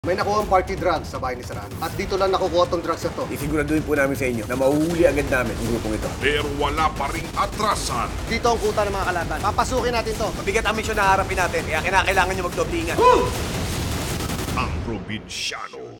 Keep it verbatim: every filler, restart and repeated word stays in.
May nakuha ang party drugs sa bahay ni Serrano. At dito lang nakukuha tong drugs na to. Isiguraduhin po namin sa inyo na mahuhuli agad namin ang grupong ito. Pero wala pa ring atrasan. Dito ang kuta ng mga kalatan. Papasukin natin to. Mabigat ang misyon na harapin natin, kaya kinakailangan nyo magdoble ingat. Ang probinsyano.